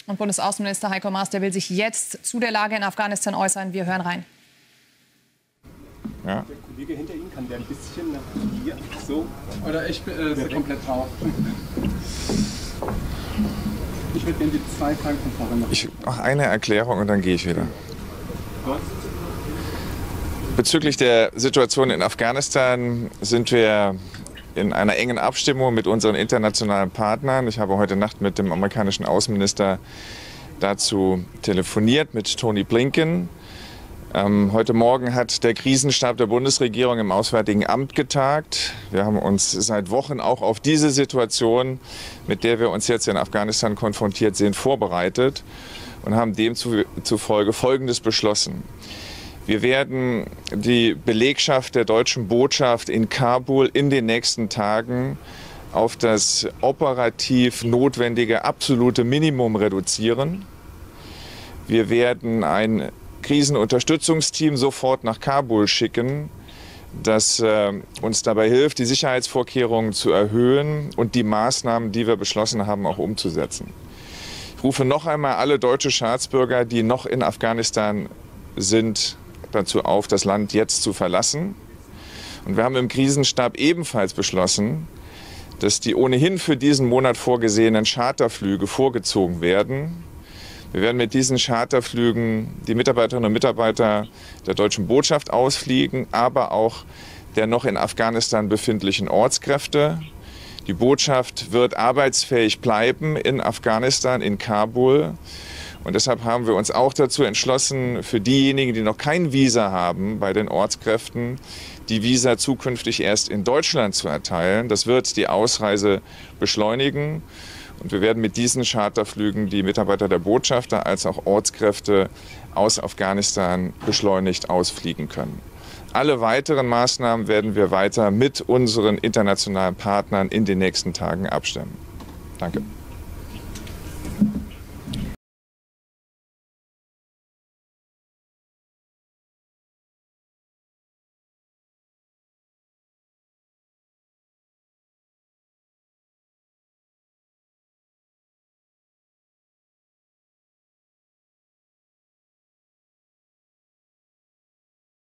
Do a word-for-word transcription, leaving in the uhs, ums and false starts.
Und Bundesaußenminister Heiko Maas, der will sich jetzt zu der Lage in Afghanistan äußern. Wir hören rein. Ja. Der Kollege hinter Ihnen, kann der ein bisschen nach hier, so? Oder ich bin äh, komplett drauf. Ich würde gerne die zwei Fragen von vorhin noch. Ich mache eine Erklärung und dann gehe ich wieder. Bezüglich der Situation in Afghanistan sind wir in einer engen Abstimmung mit unseren internationalen Partnern. Ich habe heute Nacht mit dem amerikanischen Außenminister dazu telefoniert, mit Tony Blinken. Ähm, heute Morgen hat der Krisenstab der Bundesregierung im Auswärtigen Amt getagt. Wir haben uns seit Wochen auch auf diese Situation, mit der wir uns jetzt in Afghanistan konfrontiert sehen, vorbereitet und haben demzufolge Folgendes beschlossen. Wir werden die Belegschaft der deutschen Botschaft in Kabul in den nächsten Tagen auf das operativ notwendige absolute Minimum reduzieren. Wir werden ein Krisenunterstützungsteam sofort nach Kabul schicken, das äh, uns dabei hilft, die Sicherheitsvorkehrungen zu erhöhen und die Maßnahmen, die wir beschlossen haben, auch umzusetzen. Ich rufe noch einmal alle deutsche Staatsbürger, die noch in Afghanistan sind, dazu auf, das Land jetzt zu verlassen. Und wir haben im Krisenstab ebenfalls beschlossen, dass die ohnehin für diesen Monat vorgesehenen Charterflüge vorgezogen werden. Wir werden mit diesen Charterflügen die Mitarbeiterinnen und Mitarbeiter der deutschen Botschaft ausfliegen, aber auch der noch in Afghanistan befindlichen Ortskräfte. Die Botschaft wird arbeitsfähig bleiben in Afghanistan, in Kabul. Und deshalb haben wir uns auch dazu entschlossen, für diejenigen, die noch kein Visa haben bei den Ortskräften, die Visa zukünftig erst in Deutschland zu erteilen. Das wird die Ausreise beschleunigen. Und wir werden mit diesen Charterflügen die Mitarbeiter der Botschafter als auch Ortskräfte aus Afghanistan beschleunigt ausfliegen können. Alle weiteren Maßnahmen werden wir weiter mit unseren internationalen Partnern in den nächsten Tagen abstimmen. Danke.